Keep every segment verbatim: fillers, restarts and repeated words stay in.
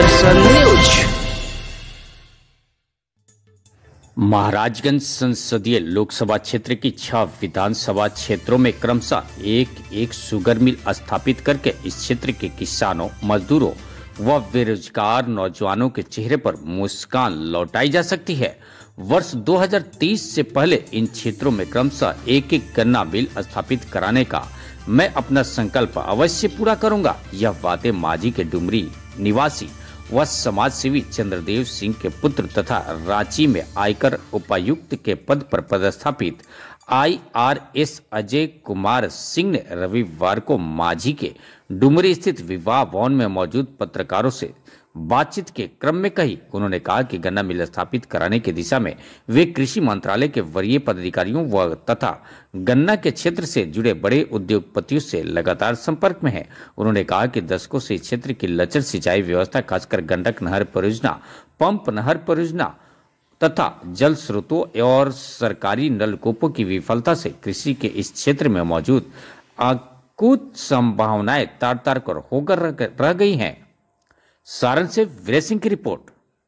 दर्शन news. Maharajganj संसदीय लोकसभा क्षेत्र की छह विधानसभा क्षेत्रों में क्रमशः एक एक शुगर मिल स्थापित करके इस क्षेत्र के किसानों, मजदूरों व बेरोजगार नौजवानों के चेहरे पर मुस्कान लौटाई जा सकती है। वर्ष दो हज़ार तेईस से पहले इन क्षेत्रों में क्रमशः एक एक गन्ना मिल स्थापित कराने का मैं अपना संकल्प अवश्य पूरा करूंगा। यह बातें मांझी के डुमरी निवासी व समाज सेवी चंद्रदेव सिंह के पुत्र तथा रांची में आयकर उपायुक्त के पद पर पदस्थापित I R S Ajay Kumar Singh ने रविवार को मांझी के डुमरी स्थित विवाह भवन में मौजूद पत्रकारों से बातचीत के क्रम में कही। उन्होंने कहा कि गन्ना मिल स्थापित कराने की दिशा में वे कृषि मंत्रालय के वरीय पदाधिकारियों व तथा गन्ना के क्षेत्र से जुड़े बड़े उद्योगपतियों से लगातार संपर्क में हैं। उन्होंने कहा कि दशकों से क्षेत्र की लचर सिंचाई व्यवस्था, खासकर गंडक नहर परियोजना, पंप नहर परियोजना तथा जल स्रोतों और सरकारी नलकूपों की विफलता से कृषि के इस क्षेत्र में मौजूद कुछ संभावनाएं तार तार कर होकर रह गई हैं। सारण से वीर सिंह की रिपोर्ट।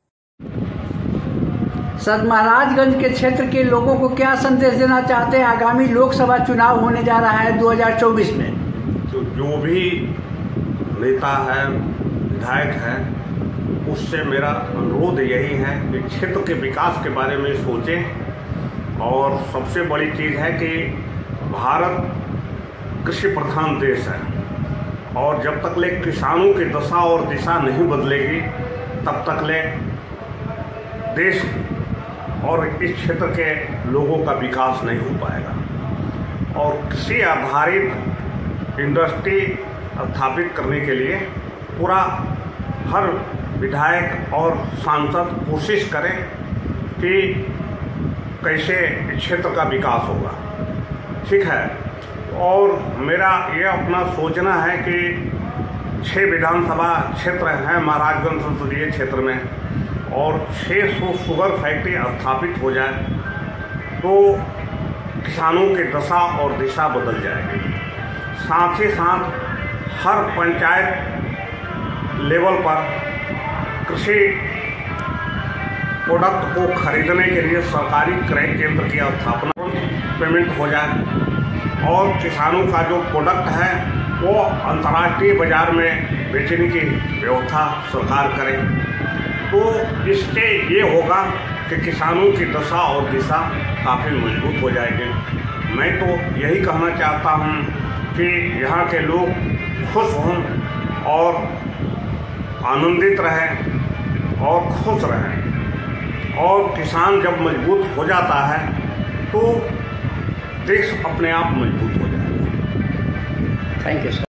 सर, महाराजगंज के क्षेत्र के लोगों को क्या संदेश देना चाहते हैं? आगामी लोकसभा चुनाव होने जा रहा है दो हज़ार चौबीस में। तो जो भी नेता है, विधायक है, उससे मेरा अनुरोध यही है कि क्षेत्र के विकास के बारे में सोचें। और सबसे बड़ी चीज़ है कि भारत कृषि प्रधान देश है और जब तक ले किसानों की दशा और दिशा नहीं बदलेगी तब तक ले देश और इस क्षेत्र के लोगों का विकास नहीं हो पाएगा। और कृषि आधारित इंडस्ट्री स्थापित करने के लिए पूरा हर विधायक और सांसद कोशिश करें कि कैसे इस क्षेत्र का विकास होगा। ठीक है। और मेरा ये अपना सोचना है कि छः विधानसभा क्षेत्र हैं महाराजगंज संसदीय क्षेत्र में और छः सौ शुगर फैक्ट्री स्थापित हो जाए तो किसानों की दशा और दिशा बदल जाएगी। साथ ही साथ हर पंचायत लेवल पर कृषि प्रोडक्ट को खरीदने के लिए सरकारी क्रय केंद्र की स्थापना, पेमेंट हो जाए और किसानों का जो प्रोडक्ट है वो अंतर्राष्ट्रीय बाजार में बेचने की व्यवस्था सरकार करे तो इससे ये होगा कि किसानों की दशा और दिशा काफ़ी मजबूत हो जाएगी। मैं तो यही कहना चाहता हूँ कि यहाँ के लोग खुश हों और आनंदित रहें और खुश रहें। और किसान जब मजबूत हो जाता है तो देश अपने आप मजबूत हो जाएगा। Thank you sir.